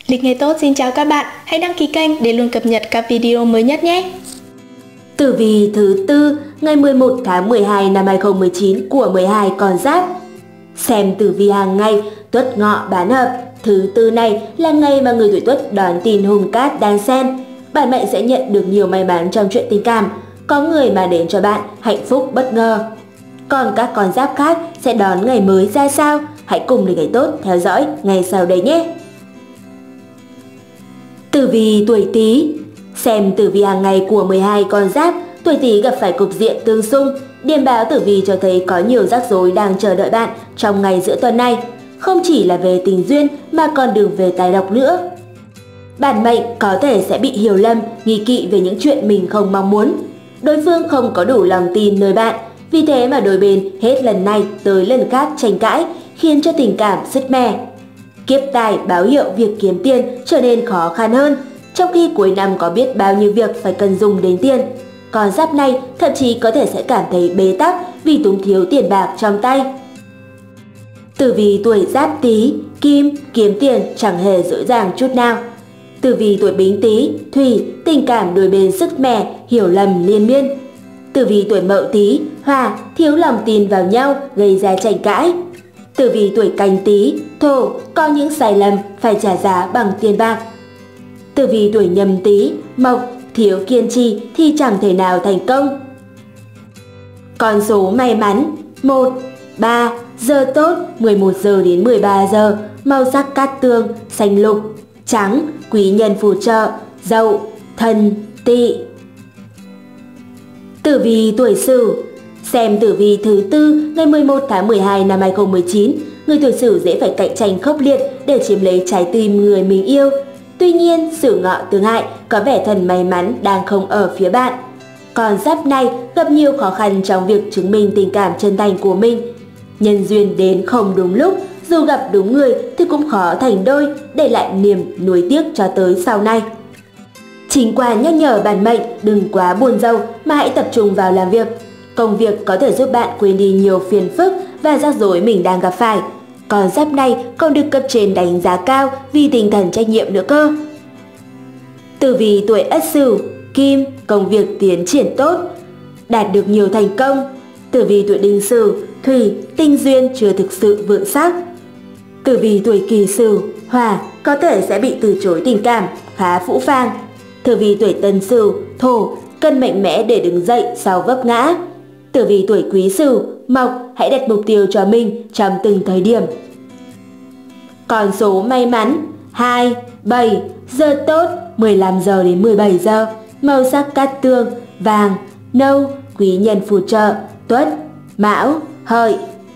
Lịch Ngày Tốt xin chào các bạn, hãy đăng ký kênh để luôn cập nhật các video mới nhất nhé. Tử vi thứ tư ngày 11 tháng 12 năm 2019 của 12 con giáp. Xem tử vi hàng ngày, Tuất Ngọ bán hợp. Thứ tư này là ngày mà người tuổi Tuất đón tin hung cát đan xen. Bản mệnh sẽ nhận được nhiều may mắn trong chuyện tình cảm, có người mang đến cho bạn hạnh phúc bất ngờ. Còn các con giáp khác sẽ đón ngày mới ra sao? Hãy cùng Lịch Ngày Tốt theo dõi ngay sau đây nhé. Tử vi tuổi Tý. Xem tử vi hàng ngày của 12 con giáp, tuổi Tý gặp phải cục diện tương xung. Điềm báo tử vi cho thấy có nhiều rắc rối đang chờ đợi bạn trong ngày giữa tuần này, không chỉ là về tình duyên mà còn đường về tài lộc nữa. Bản mệnh có thể sẽ bị hiểu lầm, nghi kỵ về những chuyện mình không mong muốn. Đối phương không có đủ lòng tin nơi bạn, vì thế mà đôi bên hết lần này tới lần khác tranh cãi, khiến cho tình cảm sứt mẻ. Kiếp tài báo hiệu việc kiếm tiền trở nên khó khăn hơn, trong khi cuối năm có biết bao nhiêu việc phải cần dùng đến tiền. Con giáp này thậm chí có thể sẽ cảm thấy bế tắc vì túng thiếu tiền bạc trong tay. Tử vi tuổi Giáp Tý, Kim, kiếm tiền chẳng hề dễ dàng chút nào. Tử vi tuổi Bính Tý, Thủy, tình cảm đôi bên sức mẻ, hiểu lầm liên miên. Tử vi tuổi Mậu Tý, Hỏa, thiếu lòng tin vào nhau gây ra tranh cãi. Tử vi tuổi Canh Tý, Thổ, có những sai lầm phải trả giá bằng tiền bạc. Tử vi tuổi Nhâm Tý, Mộc, thiếu kiên trì thì chẳng thể nào thành công. Con số may mắn 1, 3, giờ tốt 11 giờ đến 13 giờ, màu sắc cát tương, xanh lục, trắng, quý nhân phù trợ, Dậu, Thân, Tỵ. Tử vi tuổi Sửu. Xem tử vi thứ tư ngày 11 tháng 12 năm 2019, người tuổi Sửu dễ phải cạnh tranh khốc liệt để chiếm lấy trái tim người mình yêu. Tuy nhiên, Sửu Ngọ tương hại, có vẻ thần may mắn đang không ở phía bạn. Con giáp này gặp nhiều khó khăn trong việc chứng minh tình cảm chân thành của mình. Nhân duyên đến không đúng lúc, dù gặp đúng người thì cũng khó thành đôi, để lại niềm nuối tiếc cho tới sau này. Chính quan nhắc nhở bản mệnh đừng quá buồn rầu mà hãy tập trung vào làm việc. Công việc có thể giúp bạn quên đi nhiều phiền phức và rắc rối mình đang gặp phải. Con giáp này còn được cấp trên đánh giá cao vì tinh thần trách nhiệm nữa cơ. Tử vi tuổi Ất Sửu, Kim, công việc tiến triển tốt, đạt được nhiều thành công. Tử vi tuổi Đinh Sửu, Thủy, tình duyên chưa thực sự vượng sắc. Tử vi tuổi Kỷ Sửu, Hỏa, có thể sẽ bị từ chối tình cảm, khá phũ phàng. Tử vi tuổi Tân Sửu, Thổ, cần mạnh mẽ để đứng dậy sau vấp ngã. Tử vi tuổi Quý Sửu, Mộc, hãy đặt mục tiêu cho mình trong từng thời điểm. Con số may mắn 2, 7, giờ tốt 15 giờ đến 17 giờ, màu sắc cát tương, vàng, nâu, quý nhân phù trợ, Tuất, Mão, Hợi.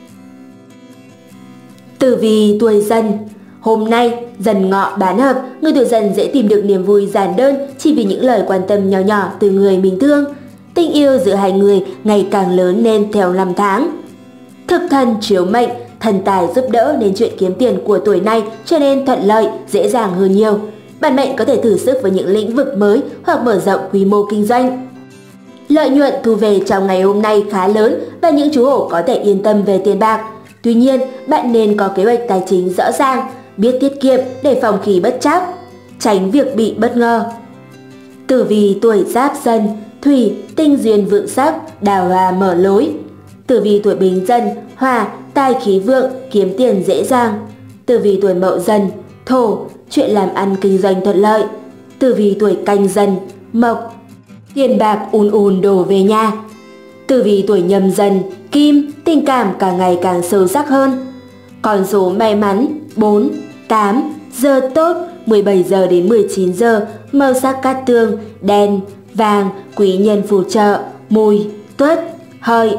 Tử vi tuổi Dần. Hôm nay, Dần Ngọ bán hợp, người tuổi Dần dễ tìm được niềm vui giản đơn chỉ vì những lời quan tâm nhỏ nhỏ từ người mình thương. Tình yêu giữa hai người ngày càng lớn lên theo năm tháng. Thực thần chiếu mệnh, thần tài giúp đỡ nên chuyện kiếm tiền của tuổi này trở nên thuận lợi, dễ dàng hơn nhiều. Bản mệnh có thể thử sức với những lĩnh vực mới hoặc mở rộng quy mô kinh doanh. Lợi nhuận thu về trong ngày hôm nay khá lớn và những chú hổ có thể yên tâm về tiền bạc. Tuy nhiên, bạn nên có kế hoạch tài chính rõ ràng, biết tiết kiệm để phòng khi bất trắc, tránh việc bị bất ngờ. Tử vi tuổi Giáp Dần, Thủy, tình duyên vượng sắc, đào hoa mở lối. Tử vi tuổi Bính Dần, Hỏa, tài khí vượng, kiếm tiền dễ dàng. Tử vi tuổi Mậu Dần, Thổ, chuyện làm ăn kinh doanh thuận lợi. Tử vi tuổi Canh Dần, Mộc, tiền bạc ùn ùn đổ về nhà. Tử vi tuổi Nhâm Dần, Kim, tình cảm càng ngày càng sâu sắc hơn. Con số may mắn 4, 8, giờ tốt 17 giờ đến 19 giờ, màu sắc cát tương, đen, vàng, quý nhân phù trợ, Mùi, Tuất, Hợi.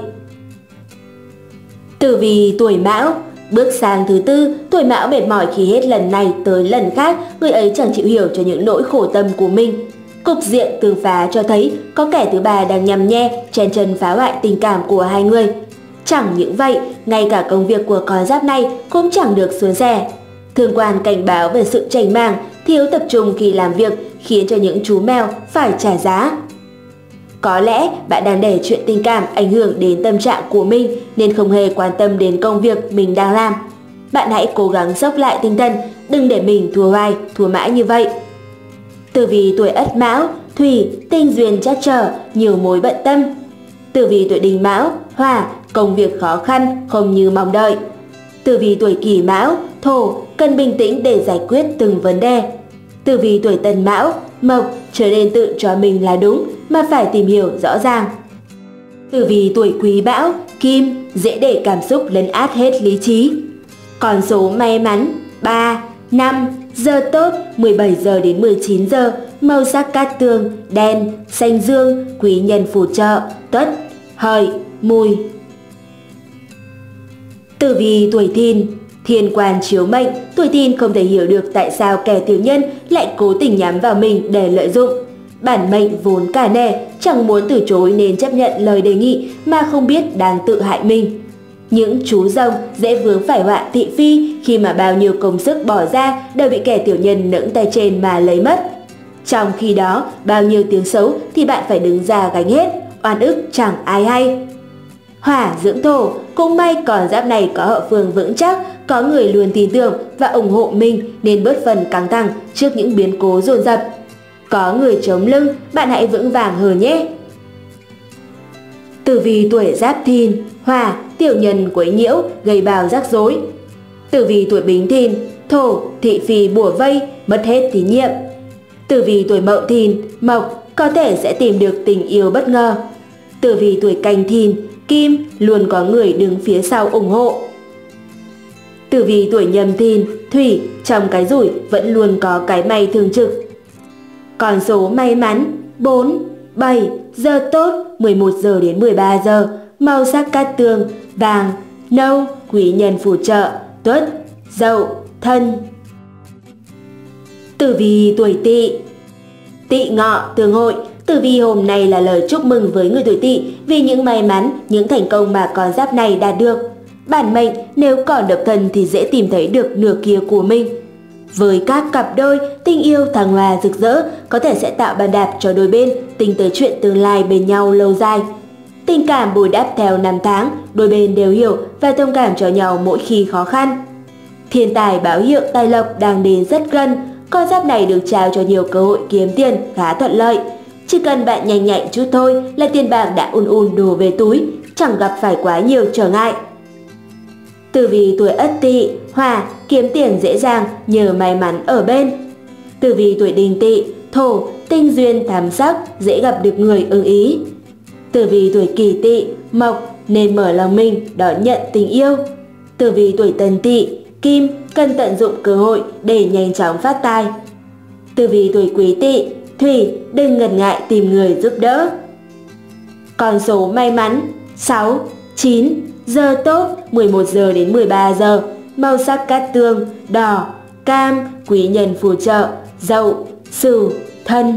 Tử vi tuổi Mão. Bước sang thứ tư, tuổi Mão mệt mỏi khi hết lần này tới lần khác, người ấy chẳng chịu hiểu cho những nỗi khổ tâm của mình. Cục diện tương phá cho thấy có kẻ thứ ba đang nhằm nhe, chen chân phá hoại tình cảm của hai người. Chẳng những vậy, ngay cả công việc của con giáp này cũng chẳng được suôn sẻ. Thương quan cảnh báo về sự chảnh mảng, thiếu tập trung khi làm việc khiến cho những chú mèo phải trả giá. Có lẽ bạn đang để chuyện tình cảm ảnh hưởng đến tâm trạng của mình nên không hề quan tâm đến công việc mình đang làm. Bạn hãy cố gắng dốc lại tinh thần đừng để mình thua hoài, thua mãi như vậy. Tử vi tuổi Ất Mão, Thủy, tình duyên trắc trở, nhiều mối bận tâm. Tử vi tuổi Đinh Mão, Hỏa, công việc khó khăn, không như mong đợi. Tử vi tuổi Kỷ Mão, Thổ, cần bình tĩnh để giải quyết từng vấn đề. Tử vi tuổi Tân Mão, Mộc, trở nên tự cho mình là đúng mà phải tìm hiểu rõ ràng. Tử vi tuổi Quý Mão, Kim, dễ để cảm xúc lấn át hết lý trí. Con số may mắn 3, 5, giờ tốt 17 giờ đến 19 giờ, màu sắc cát tường, đen, xanh dương, quý nhân phù trợ, Tuất, Hợi, Mùi. Tử vi tuổi Thìn, thiên quan chiếu mệnh, tuổi Thìn không thể hiểu được tại sao kẻ tiểu nhân lại cố tình nhắm vào mình để lợi dụng. Bản mệnh vốn cả nể, chẳng muốn từ chối nên chấp nhận lời đề nghị mà không biết đang tự hại mình. Những chú rồng dễ vướng phải họa thị phi khi mà bao nhiêu công sức bỏ ra đều bị kẻ tiểu nhân nẫng tay trên mà lấy mất. Trong khi đó, bao nhiêu tiếng xấu thì bạn phải đứng ra gánh hết, oan ức chẳng ai hay. Hỏa dưỡng thổ, cũng may con giáp này có hậu phương vững chắc, có người luôn tin tưởng và ủng hộ mình nên bớt phần căng thẳng trước những biến cố dồn dập. Có người chống lưng, bạn hãy vững vàng hơn nhé. Tử vi tuổi Giáp Thìn, Hỏa, tiểu nhân quấy nhiễu, gây bao rắc rối. Tử vi tuổi Bính Thìn, Thổ, thị phi bủa vây, mất hết tín nhiệm. Tử vi tuổi Mậu Thìn, Mộc, có thể sẽ tìm được tình yêu bất ngờ. Tử vi tuổi Canh Thìn, Kim, luôn có người đứng phía sau ủng hộ. Tử vi tuổi Nhâm Thìn, Thủy, trong cái rủi vẫn luôn có cái may thường trực. Con số may mắn 4, 7, giờ tốt 11 giờ đến 13 giờ, màu sắc cát tường, vàng, nâu, quý nhân phù trợ, Tuất, Dậu, Thân. Tử vi tuổi Tỵ, Tỵ Ngọ tương hội. Tử vi hôm nay là lời chúc mừng với người tuổi Tỵ vì những may mắn, những thành công mà con giáp này đạt được. Bản mệnh nếu còn độc thân thì dễ tìm thấy được nửa kia của mình. Với các cặp đôi, tình yêu thăng hoa rực rỡ có thể sẽ tạo bàn đạp cho đôi bên tính tới chuyện tương lai bên nhau lâu dài. Tình cảm bồi đắp theo năm tháng, đôi bên đều hiểu và thông cảm cho nhau mỗi khi khó khăn. Thiên tài báo hiệu tài lộc đang đến rất gần, con giáp này được trao cho nhiều cơ hội kiếm tiền khá thuận lợi. Chỉ cần bạn nhanh nhạy chút thôi là tiền bạc đã đổ về túi, chẳng gặp phải quá nhiều trở ngại. Tử vi tuổi Ất Tỵ, Hỏa, kiếm tiền dễ dàng nhờ may mắn ở bên. Tử vi tuổi Đinh Tỵ, Thổ, tình duyên thắm sắc, dễ gặp được người ưng ý. Tử vi tuổi Kỷ Tỵ, Mộc, nên mở lòng mình đón nhận tình yêu. Tử vi tuổi Tân Tỵ, Kim, cần tận dụng cơ hội để nhanh chóng phát tài. Tử vi tuổi Quý Tỵ, Thủy, đừng ngần ngại tìm người giúp đỡ. Con số may mắn 6, 9, giờ tốt 11 giờ đến 13 giờ, màu sắc cát tường, đỏ, cam, quý nhân phù trợ, Dậu, Sửu, Thân.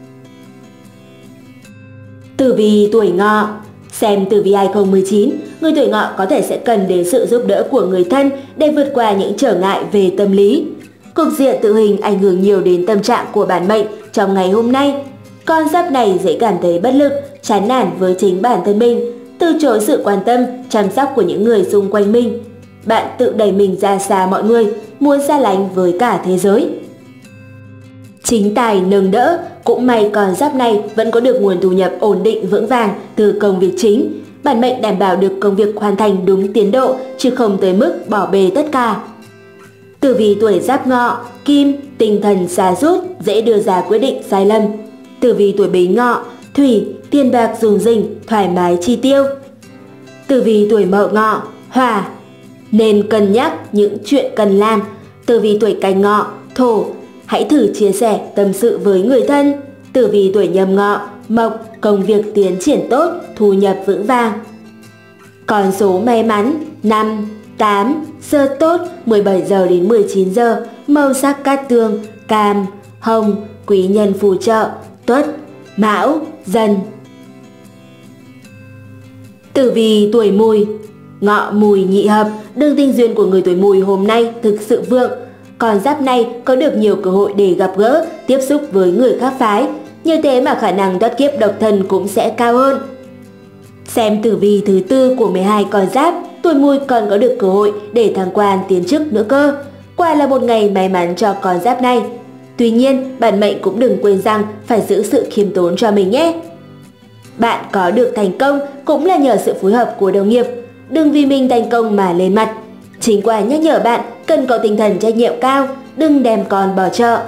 Tử vi tuổi Ngọ, xem tử vi 2019, người tuổi Ngọ có thể sẽ cần đến sự giúp đỡ của người thân để vượt qua những trở ngại về tâm lý. Cục diện tự hình ảnh hưởng nhiều đến tâm trạng của bản mệnh trong ngày hôm nay. Con giáp này dễ cảm thấy bất lực, chán nản với chính bản thân mình, từ chối sự quan tâm, chăm sóc của những người xung quanh mình. Bạn tự đẩy mình ra xa mọi người, muốn xa lánh với cả thế giới. Chính tài nâng đỡ, cũng may con giáp này vẫn có được nguồn thu nhập ổn định vững vàng từ công việc chính. Bản mệnh đảm bảo được công việc hoàn thành đúng tiến độ, chứ không tới mức bỏ bê tất cả. Tử vi tuổi Giáp Ngọ, Kim, tinh thần sa sút, dễ đưa ra quyết định sai lầm. Tử vi tuổi Bính Ngọ, Thủy, tiền bạc dùng dình, thoải mái chi tiêu. Tử vi tuổi Mậu Ngọ, Hỏa, nên cân nhắc những chuyện cần làm. Tử vi tuổi Canh Ngọ, Thổ, hãy thử chia sẻ tâm sự với người thân. Tử vi tuổi Nhâm Ngọ, Mộc, công việc tiến triển tốt, thu nhập vững vàng. Con số may mắn 5, 8, giờ tốt 17 giờ đến 19 giờ, màu sắc cát tường, cam, hồng, quý nhân phù trợ, Tuất, Mão, Dần. Tử vi tuổi Mùi, Ngọ Mùi nhị hợp, đường tình duyên của người tuổi Mùi hôm nay thực sự vượng. Con giáp này có được nhiều cơ hội để gặp gỡ, tiếp xúc với người khác phái, như thế mà khả năng thoát kiếp độc thân cũng sẽ cao hơn. Xem tử vi thứ tư của 12 con giáp, tuổi Mùi còn có được cơ hội để thăng quan tiến chức nữa cơ. Quả là một ngày may mắn cho con giáp này. Tuy nhiên, bản mệnh cũng đừng quên rằng phải giữ sự khiêm tốn cho mình nhé. Bạn có được thành công cũng là nhờ sự phối hợp của đồng nghiệp. Đừng vì mình thành công mà lên mặt. Chính quả nhắc nhở bạn cần có tinh thần trách nhiệm cao, đừng đem con bỏ chợ.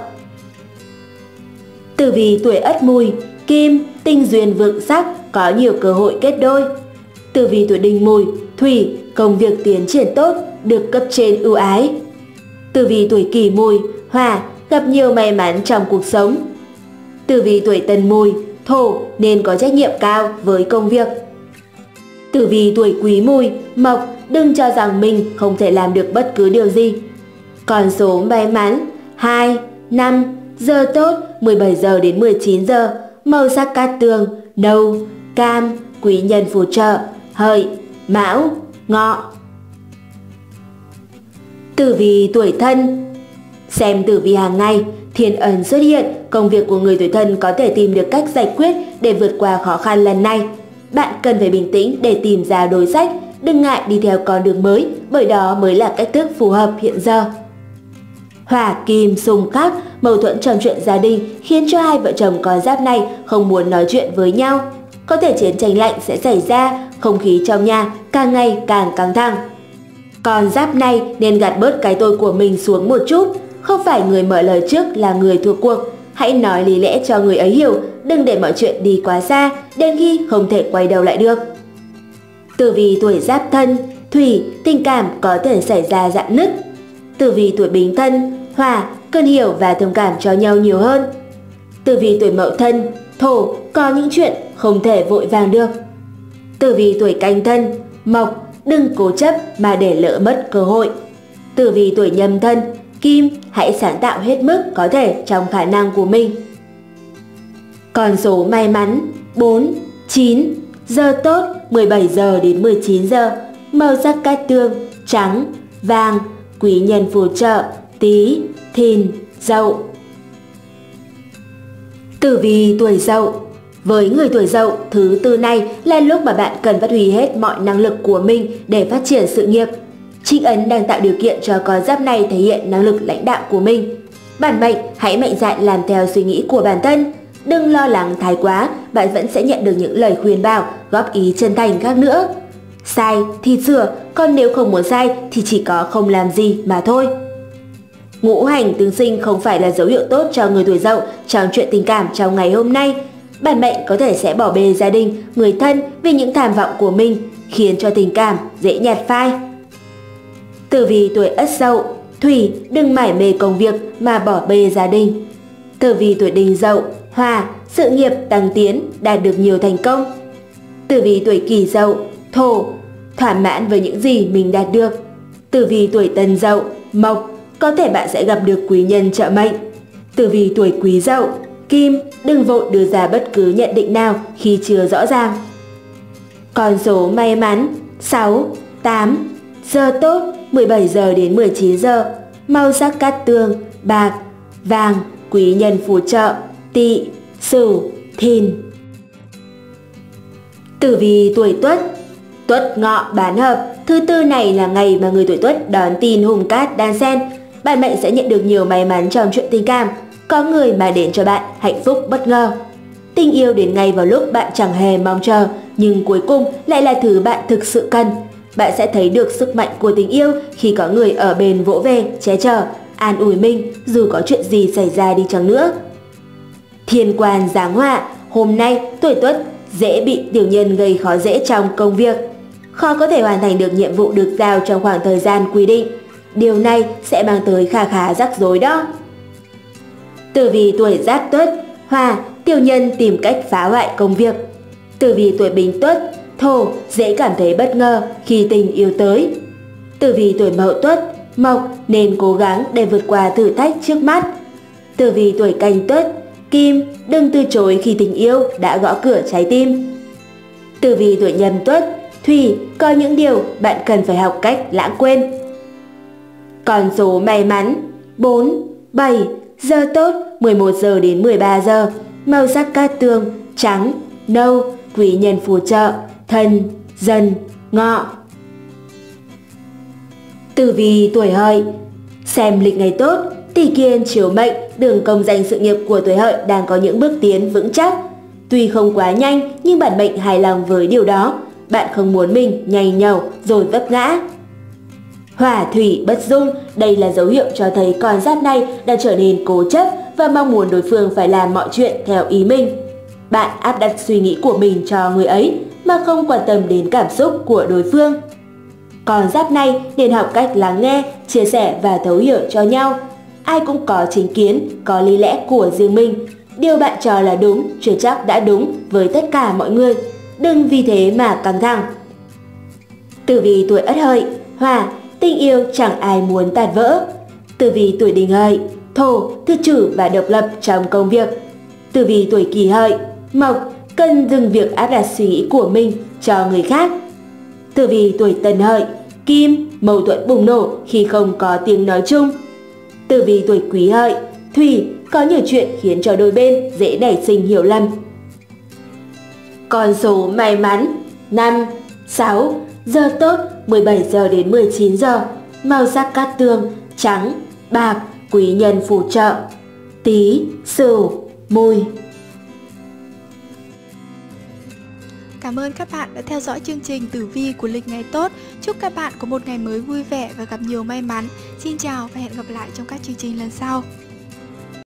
Tử vi tuổi Ất Mùi, Kim, tinh duyên vượng sắc, có nhiều cơ hội kết đôi. Tử vi tuổi Đinh Mùi, Thủy, công việc tiến triển tốt, được cấp trên ưu ái. Tử vi tuổi Kỷ Mùi, Hỏa, gặp nhiều may mắn trong cuộc sống. Tử vi tuổi Tân Mùi, Thổ, nên có trách nhiệm cao với công việc. Tử vi tuổi Quý Mùi, Mộc, đừng cho rằng mình không thể làm được bất cứ điều gì. Con số may mắn 2, 5, giờ tốt 17 giờ đến 19 giờ, màu sắc cát tường, nâu, cam, quý nhân phù trợ, Hợi, Mão, Ngọ. Tử vi tuổi Thân. Xem tử vi hàng ngày, thiên ấn xuất hiện, công việc của người tuổi Thân có thể tìm được cách giải quyết để vượt qua khó khăn lần này. Bạn cần phải bình tĩnh để tìm ra đối sách, đừng ngại đi theo con đường mới, bởi đó mới là cách thức phù hợp hiện giờ. Hỏa kim xung khắc, mâu thuẫn trong chuyện gia đình khiến cho hai vợ chồng con giáp này không muốn nói chuyện với nhau. Có thể chiến tranh lạnh sẽ xảy ra, không khí trong nhà càng ngày càng căng thẳng. Con giáp này nên gạt bớt cái tôi của mình xuống một chút, không phải người mở lời trước là người thua cuộc. Hãy nói lý lẽ cho người ấy hiểu, đừng để mọi chuyện đi quá xa, đến khi không thể quay đầu lại được. Tử vi tuổi Giáp Thân, Thủy, tình cảm có thể xảy ra rạn nứt. Tử vi tuổi Bính Thân, Hỏa, cần hiểu và thông cảm cho nhau nhiều hơn. Tử vi tuổi Mậu Thân, Thổ, có những chuyện không thể vội vàng được. Tử vi tuổi Canh Thân, Mộc, đừng cố chấp mà để lỡ mất cơ hội. Tử vi tuổi Nhâm Thân, Kim, hãy sáng tạo hết mức có thể trong khả năng của mình. Con số may mắn 4, 9, giờ tốt 17 giờ đến 19 giờ, màu sắc cát tường, trắng, vàng, quý nhân phù trợ, Tý, Thìn, Dậu. Tử vi tuổi Dậu. Với người tuổi Dậu, thứ tư này là lúc mà bạn cần phát huy hết mọi năng lực của mình để phát triển sự nghiệp. Trinh ấn đang tạo điều kiện cho con giáp này thể hiện năng lực lãnh đạo của mình. Bản mệnh hãy mạnh dạn làm theo suy nghĩ của bản thân. Đừng lo lắng thái quá, bạn vẫn sẽ nhận được những lời khuyên bảo, góp ý chân thành khác nữa. Sai thì sửa, còn nếu không muốn sai thì chỉ có không làm gì mà thôi. Ngũ hành tương sinh không phải là dấu hiệu tốt cho người tuổi Dậu trong chuyện tình cảm trong ngày hôm nay. Bản mệnh có thể sẽ bỏ bê gia đình, người thân vì những tham vọng của mình, khiến cho tình cảm dễ nhạt phai. Tử vi tuổi Ất Dậu, Thủy, đừng mải mê công việc mà bỏ bê gia đình. Tử vi tuổi Đinh Dậu, Hỏa, sự nghiệp tăng tiến, đạt được nhiều thành công. Tử vi tuổi Kỷ Dậu, Thổ, thỏa mãn với những gì mình đạt được. Tử vi tuổi Tân Dậu, Mộc, có thể bạn sẽ gặp được quý nhân trợ mệnh. Tử vi tuổi Quý Dậu, Kim, đừng vội đưa ra bất cứ nhận định nào khi chưa rõ ràng. Con số may mắn 6, 8, giờ tốt 17 giờ đến 19 giờ, màu sắc cát tường, bạc, vàng, quý nhân phù trợ, Tỵ, Sửu, Thìn. Tử vi tuổi Tuất. Tuất Ngọ bán hợp, thứ tư này là ngày mà người tuổi Tuất đón tin hung cát đan xen. Bản mệnh sẽ nhận được nhiều may mắn trong chuyện tình cảm, có người mà đến cho bạn hạnh phúc bất ngờ. Tình yêu đến ngay vào lúc bạn chẳng hề mong chờ, nhưng cuối cùng lại là thứ bạn thực sự cần. Bạn sẽ thấy được sức mạnh của tình yêu khi có người ở bên vỗ về, che chở, an ủi mình dù có chuyện gì xảy ra đi chăng nữa. Thiên quan giáng họa, hôm nay tuổi Tuất dễ bị tiểu nhân gây khó dễ trong công việc. Khó có thể hoàn thành được nhiệm vụ được giao trong khoảng thời gian quy định. Điều này sẽ mang tới khá rắc rối đó. Tử vi tuổi Giáp Tuất, Hỏa, tiểu nhân tìm cách phá hoại công việc. Tử vi tuổi Bính Tuất, Thổ, dễ cảm thấy bất ngờ khi tình yêu tới. Tử vi tuổi Mậu Tuất, Mộc, nên cố gắng để vượt qua thử thách trước mắt. Tử vi tuổi Canh Tuất, Kim, đừng từ chối khi tình yêu đã gõ cửa trái tim. Tử vi tuổi Nhâm Tuất, Thủy, có những điều bạn cần phải học cách lãng quên. Con số may mắn 4, 7, giờ tốt 11 giờ đến 13 giờ, màu sắc cát tường, trắng, nâu, quý nhân phù trợ, Thân, Dần, Ngọ. Tử vi tuổi Hợi. Xem lịch ngày tốt, tỷ kiên chiếu mệnh, đường công danh sự nghiệp của tuổi Hợi đang có những bước tiến vững chắc. Tuy không quá nhanh nhưng bản mệnh hài lòng với điều đó. Bạn không muốn mình nhảy nhẩu rồi vấp ngã. Hỏa thủy bất dung, đây là dấu hiệu cho thấy con giáp này đang trở nên cố chấp và mong muốn đối phương phải làm mọi chuyện theo ý mình. Bạn áp đặt suy nghĩ của mình cho người ấy mà không quan tâm đến cảm xúc của đối phương. Con giáp này nên học cách lắng nghe, chia sẻ và thấu hiểu cho nhau. Ai cũng có chính kiến, có lý lẽ của riêng mình. Điều bạn cho là đúng chưa chắc đã đúng với tất cả mọi người. Đừng vì thế mà căng thẳng. Tử vi tuổi Ất Hợi, Hỏa, tình yêu chẳng ai muốn tàn vỡ. Tử vi tuổi Đinh Hợi, Thổ, tự chủ và độc lập trong công việc. Tử vi tuổi Kỷ Hợi, Mộc, cần dừng việc áp đặt suy nghĩ của mình cho người khác. Tử vi tuổi Tân Hợi, Kim, mâu thuẫn bùng nổ khi không có tiếng nói chung. Tử vi tuổi Quý Hợi, Thủy, có nhiều chuyện khiến cho đôi bên dễ nảy sinh hiểu lầm. Con số may mắn 5, 6, giờ tốt 17 giờ đến 19 giờ, màu sắc cát tường, trắng, bạc, quý nhân phù trợ, Tý, Sửu, Mùi. Cảm ơn các bạn đã theo dõi chương trình tử vi của lịch ngày tốt. Chúc các bạn có một ngày mới vui vẻ và gặp nhiều may mắn. Xin chào và hẹn gặp lại trong các chương trình lần sau.